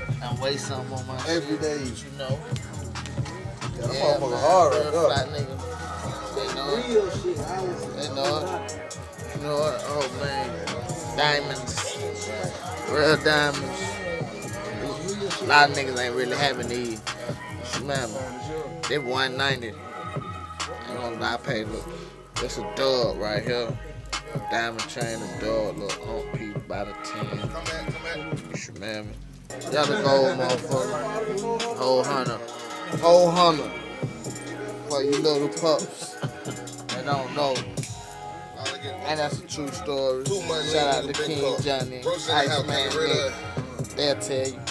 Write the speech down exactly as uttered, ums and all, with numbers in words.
and waste something on my every shit, day. you know. Yeah, that Yeah, motherfucker man, hard right real there. fly nigga. They know it. Real shit. I was. They know it. You know what? Oh man, diamonds, real diamonds. A lot of niggas ain't really having these. Smell me. They one ninety. Ain't gonna lie, I paid. Look, it's a dub right here. Diamond chain, a dub. Look, on P by the ten. You smell me? Y'all the gold motherfucker. Whole hunter. Whole hunter. For you little pups that don't know. And that's a true story. Shout out to King Johnny, Iceman Nick. They'll tell you.